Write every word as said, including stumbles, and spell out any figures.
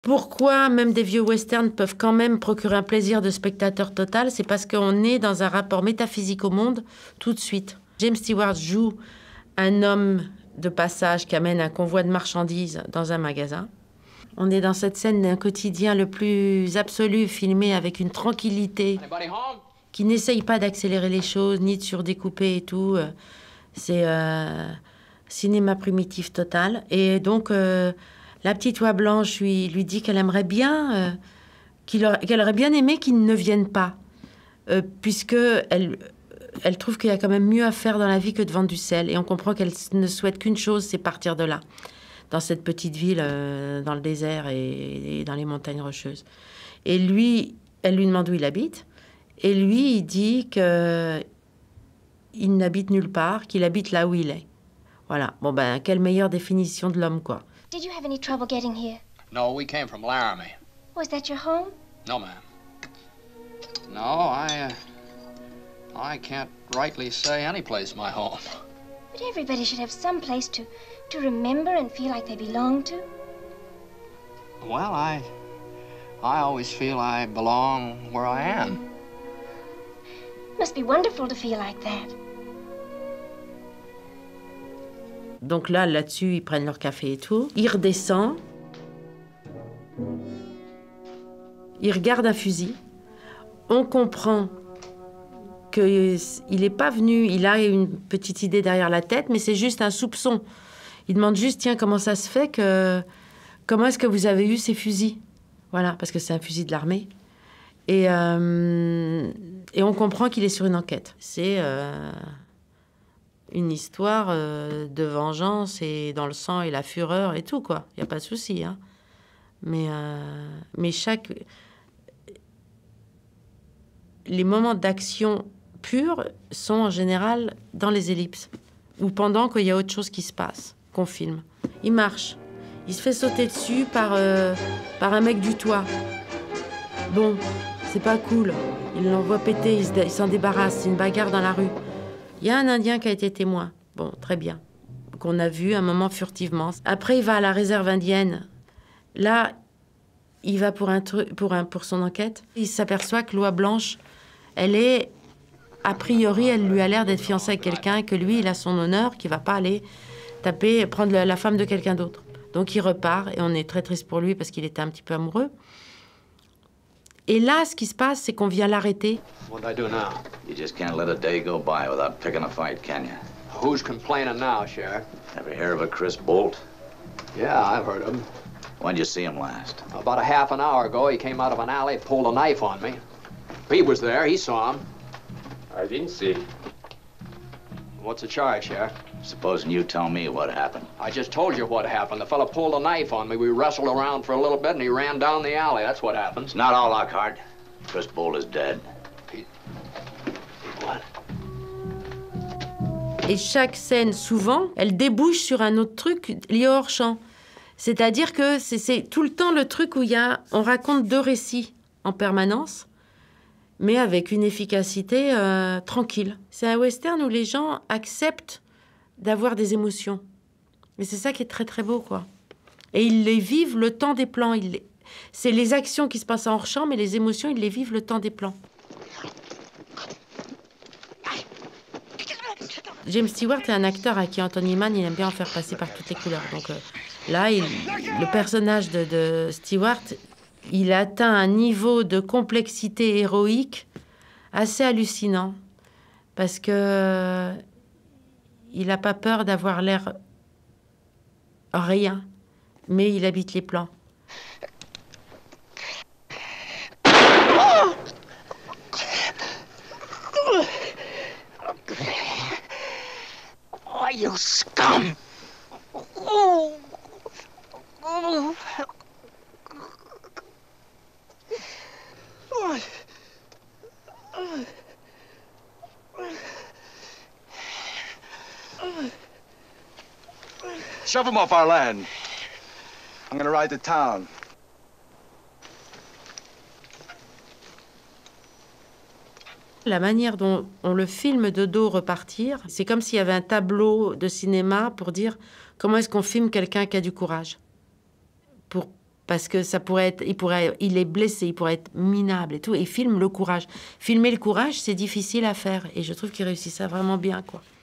Pourquoi même des vieux westerns peuvent quand même procurer un plaisir de spectateur total? C'est parce qu'on est dans un rapport métaphysique au monde tout de suite. James Stewart joue un homme de passage qui amène un convoi de marchandises dans un magasin. On est dans cette scène d'un quotidien le plus absolu, filmé avec une tranquillité qui n'essaye pas d'accélérer les choses, ni de surdécouper et tout. C'est euh, cinéma primitif total. Et donc, euh, la petite oie blanche lui, lui dit qu'elle aimerait bien, euh, qu'il aurait, qu'elle aurait bien aimé qu'il ne vienne pas, euh, puisque elle, elle trouve qu'il y a quand même mieux à faire dans la vie que de vendre du sel. Et on comprend qu'elle ne souhaite qu'une chose, c'est partir de là, dans cette petite ville, euh, dans le désert et, et dans les montagnes rocheuses. Et lui, elle lui demande où il habite. Et lui, il dit qu'il n'habite nulle part, qu'il habite là où il est. Voilà. Bon, ben, quelle meilleure définition de l'homme, quoi. Did you have any trouble getting here? No, we came from Laramie. Was that your home? No, ma'am. No, I, uh, I can't rightly say any place my home. But everybody should have some place to, to remember and feel like they belong to. Well, I, I always feel I belong where I am. Must be wonderful to feel like that. Donc là, là-dessus, ils prennent leur café et tout. Il redescend. Il regarde un fusil. On comprend qu'il n'est pas venu, il a une petite idée derrière la tête, mais c'est juste un soupçon. Il demande juste, tiens, comment ça se fait que... Comment est-ce que vous avez eu ces fusils? Voilà, parce que c'est un fusil de l'armée. Et, euh, et on comprend qu'il est sur une enquête. C'est euh, une histoire euh, de vengeance et dans le sang et la fureur et tout, quoi. Il n'y a pas de souci, hein. Mais, euh, mais chaque... Les moments d'action pure sont en général dans les ellipses ou pendant qu'il y a autre chose qui se passe, qu'on filme. Il marche. Il se fait sauter dessus par, euh, par un mec du toit. Bon, c'est pas cool. Il l'envoie péter, il, il s'en débarrasse. C'est une bagarre dans la rue. Il y a un Indien qui a été témoin. Bon, très bien. Qu'on a vu un moment furtivement. Après, il va à la réserve indienne. Là, il va pour, un truc, pour, un, pour son enquête. Il s'aperçoit que l'oie blanche, elle est... A priori, elle lui a l'air d'être fiancée avec quelqu'un, que lui, il a son honneur, qu'il va pas aller taper, prendre la femme de quelqu'un d'autre. Donc il repart, et on est très triste pour lui parce qu'il était un petit peu amoureux. Et là, ce qui se passe, c'est qu'on vient l'arrêter. What do I do now? You just can't let a day go by without picking a fight, can you? Who's complaining now, Sheriff? Ever hear of a Chris Bolt? Yeah, I've heard of him. When'd you see him last? About a half an hour ago, he came out of an alley, pulled a knife on me. He was there, he saw him. I didn't see. What's the charge, Sheriff? Supposing you tell me what happened. I just told you what happened. The fella pulled a knife on me. We wrestled around for a little bit, and he ran down the alley. That's what happened. It's not all, Lockhart. Chris Bolt is dead. He... What? Et chaque scène, souvent, elle débouche sur un autre truc lié au hors-champ. C'est-à-dire que c'est tout le temps le truc où il y a, on raconte deux récits en permanence, mais avec une efficacité euh, tranquille. C'est un western où les gens acceptent d'avoir des émotions. Et c'est ça qui est très, très beau, quoi. Et ils les vivent le temps des plans. Les... C'est les actions qui se passent en hors-champ, mais les émotions, ils les vivent le temps des plans. James Stewart est un acteur à qui Anthony Mann, il aime bien en faire passer par toutes les couleurs. Donc euh, là, il, le personnage de, de Stewart, il atteint un niveau de complexité héroïque assez hallucinant. Parce que euh, il n'a pas peur d'avoir l'air rien, mais il habite les plans. Oh, you scum! Oh. Oh. Shove him off our land. I'm gonna ride to town. La manière dont on le filme de dos repartir, c'est comme s'il y avait un tableau de cinéma pour dire comment est-ce qu'on filme quelqu'un qui a du courage. Pour parce que ça pourrait être, il pourrait, il est blessé, il pourrait être minable et tout. Et il filme le courage. Filmer le courage, c'est difficile à faire, et je trouve qu'il réussit ça vraiment bien, quoi.